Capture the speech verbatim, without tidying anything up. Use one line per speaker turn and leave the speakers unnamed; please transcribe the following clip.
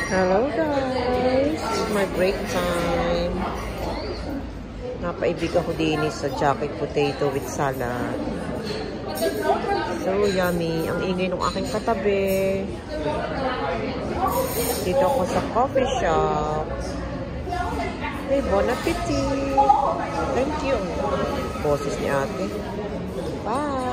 Hello guys! My break time. Napaibig ako din sa jacket potato with salad. So yummy. Ang ingay ng aking katabi. Dito ako sa coffee shop. Hey, bon appetit! Thank you. Boses ni ate. Bye!